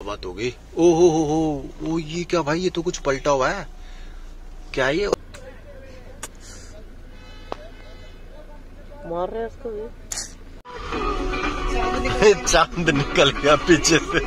बात हो गई। ओ ये क्या भाई, ये तो कुछ पलटा हुआ है क्या ये? मार रहे हैं इसको भी। चांद निकल गया पीछे से।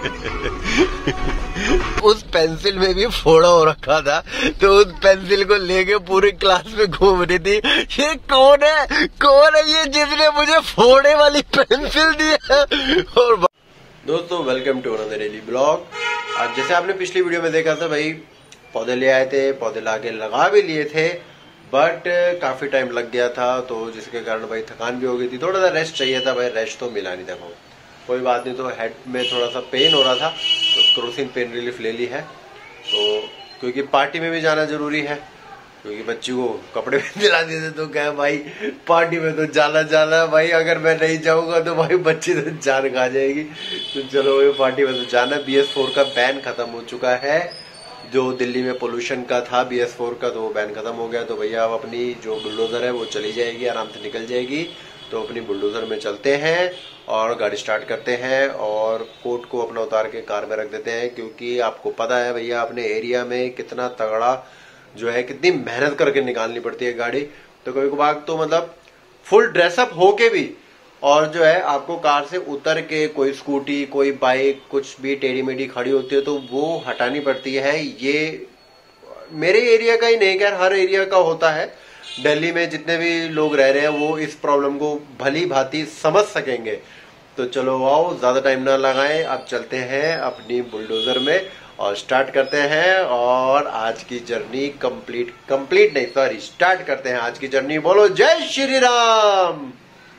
उस पेंसिल में भी फोड़ा हो रखा था, तो उस पेंसिल को लेके पूरी क्लास में घूम रही थी। ये कौन है ये जिसने मुझे फोड़े वाली पेंसिल दी है? और दोस्तों welcome to another daily blog. आज जैसे आपने पिछली वीडियो में देखा था भाई, पौधे ले आए थे, पौधे लाके लगा भी लिए थे, बट काफी टाइम लग गया था, तो जिसके कारण भाई थकान भी हो गई थी। थोड़ा सा रेस्ट चाहिए था भाई, रेस्ट तो मिला नहीं था। कोई बात नहीं, तो हेड में थोड़ा सा पेन हो रहा था, तो क्रोसिन पेन रिलीफ ले ली है। तो क्योंकि पार्टी में भी जाना जरूरी है, क्योंकि बच्ची को कपड़े भी दिला दिए थे, तो क्या भाई पार्टी में तो जाना भाई, अगर मैं नहीं जाऊंगा तो भाई बच्ची तो जान खा जाएगी। तो चलो भाई पार्टी में तो जाना। BS4 का बैन खत्म हो चुका है, जो दिल्ली में पोल्यूशन का था BS4 का, तो वो बैन खत्म हो गया। तो भैया अब अपनी जो बुलडोजर है वो चली जाएगी, आराम से निकल जाएगी। तो अपनी बुलडोजर में चलते हैं और गाड़ी स्टार्ट करते हैं और कोट को अपना उतार के कार में रख देते हैं, क्योंकि आपको पता है भैया अपने एरिया में कितना तगड़ा जो है, कितनी मेहनत करके निकालनी पड़ती है गाड़ी। तो कभी कभार तो मतलब फुल ड्रेसअप होके भी, और जो है आपको कार से उतर के कोई स्कूटी, कोई बाइक, कुछ भी टेढ़ी मेढ़ी खड़ी होती है तो वो हटानी पड़ती है। ये मेरे एरिया का ही नहीं, खैर हर एरिया का होता है। दिल्ली में जितने भी लोग रह रहे हैं वो इस प्रॉब्लम को भली भांति समझ सकेंगे। तो चलो आओ, ज्यादा टाइम ना लगाएं, अब चलते हैं अपनी बुलडोजर में और स्टार्ट करते हैं। और आज की जर्नी कंप्लीट नहीं, सॉरी, स्टार्ट करते हैं आज की जर्नी। बोलो जय श्री राम।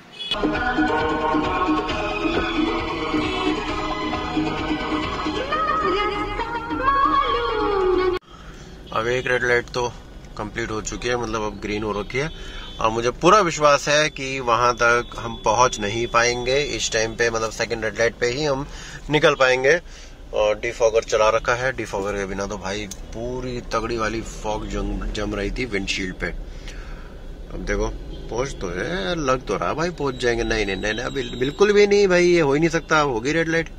अब एक रेड लाइट तो कंप्लीट हो चुकी है, मतलब अब ग्रीन हो रखी है, और मुझे पूरा विश्वास है कि वहां तक हम पहुंच नहीं पाएंगे इस टाइम पे, मतलब सेकंड रेड लाइट पे ही हम निकल पाएंगे। और डिफॉगर चला रखा है, डिफॉगर के बिना तो भाई पूरी तगड़ी वाली फॉग जम रही थी विंडशील्ड पे। अब देखो पहुंच तो है, लग तो रहा भाई पहुंच जाएंगे। नहीं, बिल्कुल भी नहीं भाई, ये हो ही नहीं सकता। अब होगी रेड लाइट,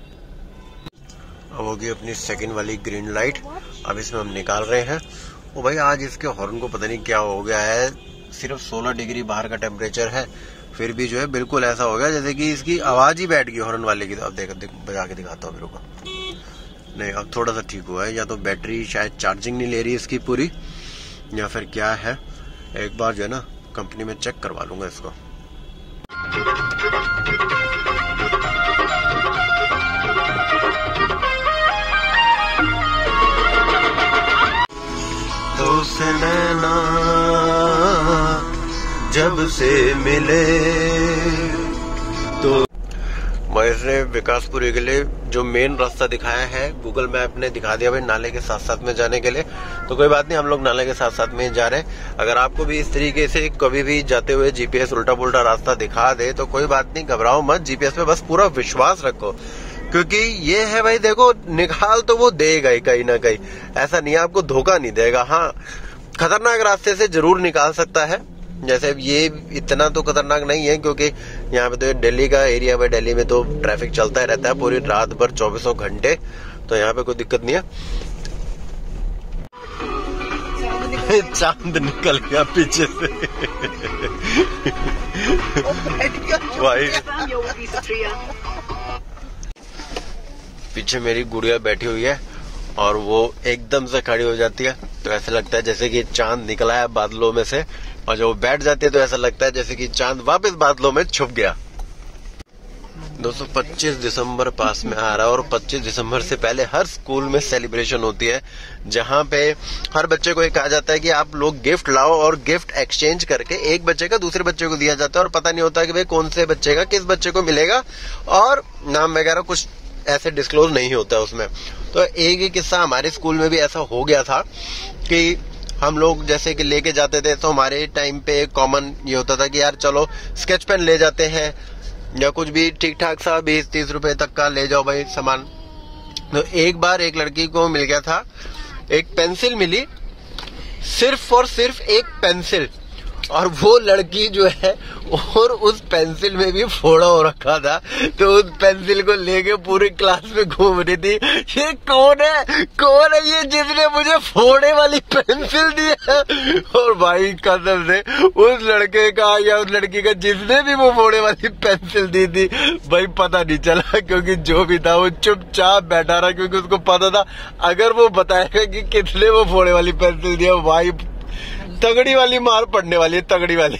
अब होगी अपनी सेकंड वाली ग्रीन लाइट। अब इसमें हम निकाल रहे हैं। ओ भाई आज इसके हॉर्न को पता नहीं क्या हो गया है, सिर्फ 16 डिग्री बाहर का टेम्परेचर है, फिर भी जो है बिल्कुल ऐसा हो गया जैसे कि इसकी आवाज ही बैठ गई हॉर्न वाले की। अब देख बजा के दिखाता हूँ मेरे को। नहीं, अब थोड़ा सा ठीक हुआ है, या तो बैटरी शायद चार्जिंग नहीं ले रही इसकी पूरी, या फिर क्या है। एक बार जो है ना कंपनी में चेक करवा लूंगा इसको। तो से नैना जब से मिले, तो इसने विकासपुरी के लिए जो मेन रास्ता दिखाया है गूगल मैप ने दिखा दिया भाई, नाले के साथ साथ में जाने के लिए। तो कोई बात नहीं, हम लोग नाले के साथ साथ में जा रहे हैं। अगर आपको भी इस तरीके से कभी भी जाते हुए GPS उल्टा पुल्टा रास्ता दिखा दे तो कोई बात नहीं, घबराओ मत, GPS पे बस पूरा विश्वास रखो, क्योंकि ये है भाई देखो, निकाल तो वो देगा ही कहीं ना कहीं, ऐसा नहीं है आपको धोखा नहीं देगा। हाँ, खतरनाक रास्ते से जरूर निकाल सकता है, जैसे ये इतना तो खतरनाक नहीं है, क्योंकि यहाँ पे तो दिल्ली का एरिया है, दिल्ली में तो ट्रैफिक चलता ही रहता है पूरी रात भर 24 घंटे, तो यहाँ पे कोई दिक्कत नहीं है। चांद निकल गया पीछे से। भाई पीछे मेरी गुड़िया बैठी हुई है और वो एकदम से खड़ी हो जाती है, तो ऐसा लगता है जैसे कि चांद निकला है बादलों में से, और जब वो बैठ जाती है तो ऐसा लगता है जैसे कि चांद वापस बादलों में छुप गया। दोस्तों 25 दिसंबर पास में आ रहा है, और 25 दिसंबर से पहले हर स्कूल में सेलिब्रेशन होती है, जहां पे हर बच्चे को ये कहा जाता है कि आप लोग गिफ्ट लाओ, और गिफ्ट एक्सचेंज करके एक बच्चे का दूसरे बच्चे को दिया जाता है, और पता नहीं होता कि भाई कौन से बच्चे का किस बच्चे को मिलेगा, और नाम वगैरह कुछ ऐसे डिस्क्लोज नहीं होता है उसमें। तो एक किस्सा हमारे स्कूल में भी ऐसा हो गया था कि हम लोग जैसे कि लेके जाते थे, तो हमारे टाइम पे कॉमन ये होता था कि यार चलो स्केच पेन ले जाते हैं, या कुछ भी ठीक ठाक सा 20-30 रुपए तक का ले जाओ भाई सामान। तो एक बार एक लड़की को मिल गया था, एक पेंसिल मिली, सिर्फ और सिर्फ एक पेंसिल, और वो लड़की जो है और उस पेंसिल में भी फोड़ा हो रखा था, तो उस पेंसिल को लेके पूरी क्लास में घूम रही थी। ये कौन है ये जिसने मुझे फोड़े वाली पेंसिल दी है? और भाई कसम से उस लड़के का या उस लड़की का जिसने भी वो फोड़े वाली पेंसिल दी थी भाई पता नहीं चला, क्योंकि जो भी था वो चुपचाप बैठा रहा, क्योंकि उसको पता था अगर वो बताएगा कि किसने वो फोड़े वाली पेंसिल दिया भाई तगड़ी वाली मार पड़ने वाली है, तगड़ी वाली।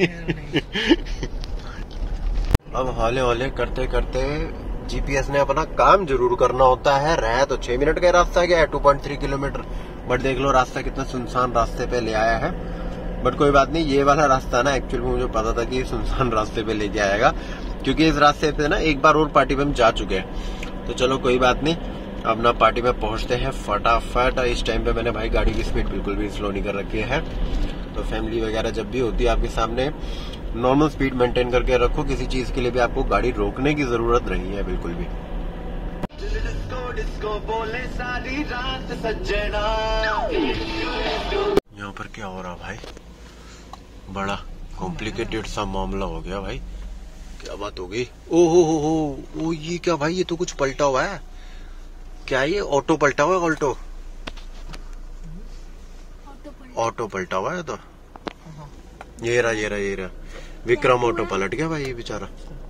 अब हौले हौले करते करते जीपीएस ने अपना काम जरूर करना होता है। रहा तो 6 मिनट का रास्ता गया है, 2.3 किलोमीटर, बट देख लो रास्ता कितना सुनसान रास्ते पे ले आया है। बट कोई बात नहीं, ये वाला रास्ता ना एक्चुअली मुझे पता था कि सुनसान रास्ते पे लेके आएगा, क्योंकि इस रास्ते पे ना एक बार और पार्टी में हम जा चुके हैं। तो चलो कोई बात नहीं, अब ना पार्टी में पहुंचते हैं फटाफट। इस टाइम पे मैंने भाई गाड़ी की स्पीड बिल्कुल भी स्लो नहीं कर रखी है, तो फैमिली वगैरह जब भी होती है आपके सामने नॉर्मल स्पीड मेंटेन करके रखो। किसी चीज के लिए भी आपको गाड़ी रोकने की जरूरत नहीं है बिल्कुल भी। यहाँ पर क्या हो रहा भाई? बड़ा कॉम्प्लिकेटेड सा मामला हो गया भाई। क्या बात हो गई? ओ ये क्या भाई? ये तो कुछ पलटा हुआ है। क्या ये ऑटो पलटा हुआ है? ऑटो पलटा हुआ है। तो ये रहा विक्रम ऑटो पलट गया भाई ये बेचारा।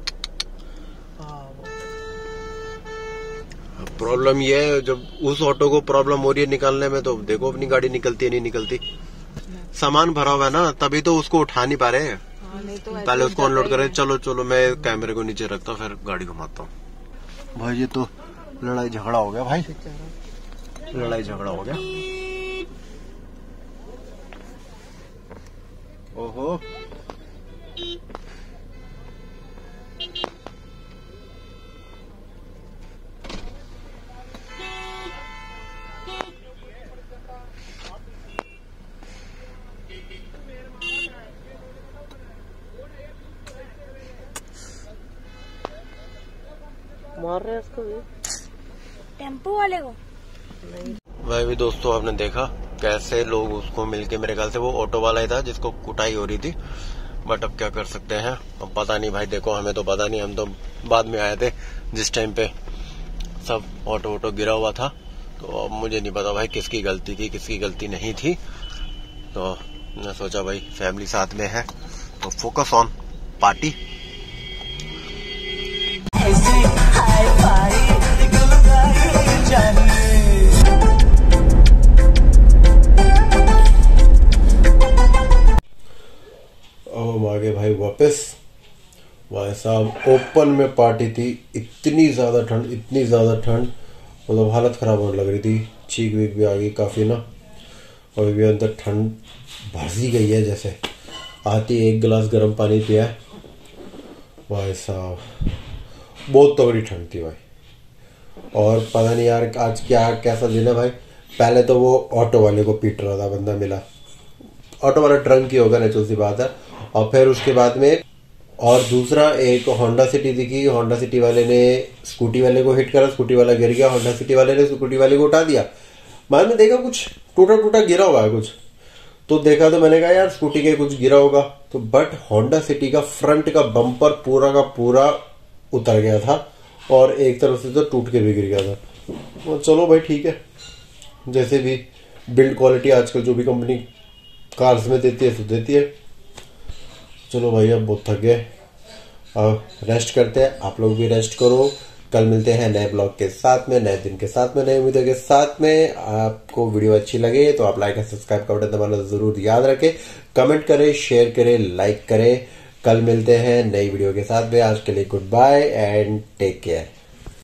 प्रॉब्लम ये है, जब उस ऑटो को प्रॉब्लम हो रही है निकालने में, तो देखो अपनी गाड़ी निकलती है नहीं निकलती। सामान भरा हुआ है ना, तभी तो उसको उठा नहीं पा रहे। तो पहले उसको अनलोड करें। चलो मैं कैमरे को नीचे रखता हूँ, फिर गाड़ी घुमाता हूँ। भाई ये तो लड़ाई झगड़ा हो गया भाई, लड़ाई झगड़ा हो गया। ओहो मार रहे हैं इसको भी, टेम्पो वाले को। भाई भी दोस्तों आपने देखा कैसे लोग उसको मिलके, मेरे ख्याल से वो ऑटो वाला ही था जिसको कुटाई हो रही थी। बट अब क्या कर सकते हैं, अब पता नहीं भाई। देखो हमें तो पता नहीं, हम तो बाद में आए थे जिस टाइम पे सब ऑटो गिरा हुआ था। तो अब मुझे नहीं पता भाई किसकी गलती थी किसकी गलती नहीं थी। तो मैं सोचा भाई फैमिली साथ में है तो फोकस ऑन पार्टी। अब हम आगे भाई वापस। भाई साहब ओपन में पार्टी थी, इतनी ज्यादा ठंड, मतलब हालत खराब होने लग रही थी। चीख वीख भी आ गई काफी ना, और भी अंदर ठंड भसी गई है। जैसे आती एक गिलास गर्म पानी पिया है, भाई साहब बहुत तगड़ी ठंड थी भाई। और पता नहीं यार आज क्या कैसा दिन है भाई। पहले तो वो ऑटो वाले को पीट रहा था बंदा मिला, ऑटो वाला ड्रंक ही होगा नेचुरल सी बात है। और फिर उसके बाद में और दूसरा एक होंडा सिटी दिखी, होंडा सिटी वाले ने स्कूटी वाले को हिट करा, स्कूटी वाला गिर गया, होंडा सिटी वाले ने स्कूटी वाले को उठा दिया। बाद में देखा कुछ टूटा गिरा हुआ है कुछ, तो देखा तो मैंने कहा यार स्कूटी के कुछ गिरा होगा। तो बट होंडा सिटी का फ्रंट का बम्पर पूरा का पूरा उतर गया था, और एक तरफ से तो टूट के भी गिर गया था। और चलो भाई ठीक है, जैसे भी बिल्ड क्वालिटी आजकल जो भी कंपनी कार्स में देती है तो देती है। चलो भाई अब बहुत थक गए, अब रेस्ट करते हैं। आप लोग भी रेस्ट करो। कल मिलते हैं नए ब्लॉग के साथ में, नए दिन के साथ में, नई उम्मीदों के साथ में। आपको वीडियो अच्छी लगे तो आप लाइक और सब्सक्राइब का बटन दबाना जरूर याद रखें। कमेंट करें, शेयर करें, लाइक करें। कल मिलते हैं नई वीडियो के साथ में। आज के लिए good bye and take care.